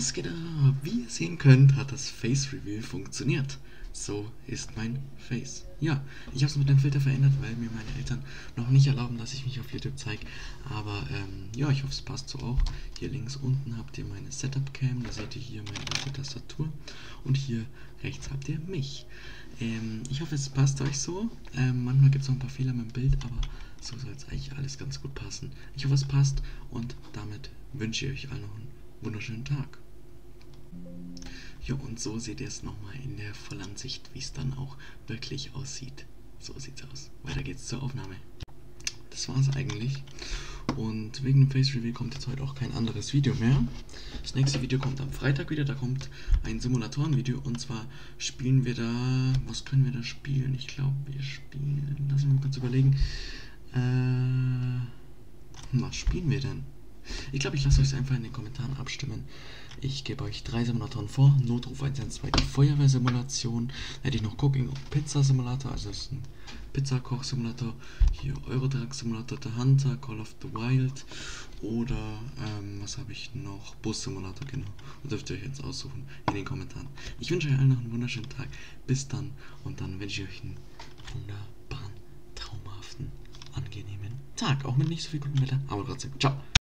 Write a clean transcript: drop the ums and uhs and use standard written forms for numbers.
Was geht ab? Wie ihr sehen könnt, hat das Face Reveal funktioniert. So ist mein Face. Ja, ich habe es mit dem Filter verändert, weil mir meine Eltern noch nicht erlauben, dass ich mich auf YouTube zeige. Aber ja, ich hoffe, es passt so auch. Hier links unten habt ihr meine Setup Cam, da seht ihr hier meine Tastatur. Und hier rechts habt ihr mich. Ich hoffe, es passt euch so. Manchmal gibt es noch ein paar Fehler mit dem Bild, aber so soll es eigentlich alles ganz gut passen. Ich hoffe, es passt und damit wünsche ich euch allen noch einen wunderschönen Tag. Ja, und so seht ihr es nochmal in der Vollansicht, wie es dann auch wirklich aussieht. So sieht's aus. Weiter geht's zur Aufnahme. Das war's eigentlich. Und wegen dem Face Reveal kommt jetzt heute auch kein anderes Video mehr. Das nächste Video kommt am Freitag wieder. Da kommt ein Simulatoren-Video. Und zwar spielen wir da... Was können wir da spielen? Ich glaube, wir spielen... Lass mich mal kurz überlegen. Was spielen wir denn? Ich glaube, ich lasse euch einfach in den Kommentaren abstimmen. Ich gebe euch 3 Simulatoren vor. Notruf 112, die Feuerwehrsimulation. Dann hätte ich noch Cooking und Pizza Simulator, also das ist ein Pizzakoch-Simulator. Hier Eurotruck Simulator, The Hunter, Call of the Wild. Oder, was habe ich noch? Bus Simulator, genau. Und dürft ihr euch jetzt aussuchen in den Kommentaren. Ich wünsche euch allen noch einen wunderschönen Tag. Bis dann. Und dann wünsche ich euch einen wunderbaren, traumhaften, angenehmen Tag. Auch mit nicht so viel gutem Wetter, aber trotzdem. Ciao.